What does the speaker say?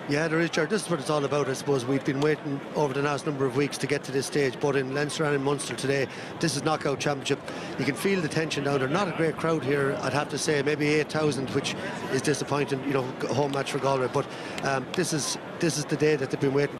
Yeah, there is, Richard. This is what it's all about, I suppose. We've been waiting over the last number of weeks to get to this stage, but in Leinster and in Munster today, this is knockout championship. You can feel the tension down there. Not a great crowd here, I'd have to say. Maybe 8,000, which is disappointing, you know, home match for Galway. But this is the day that they've been waiting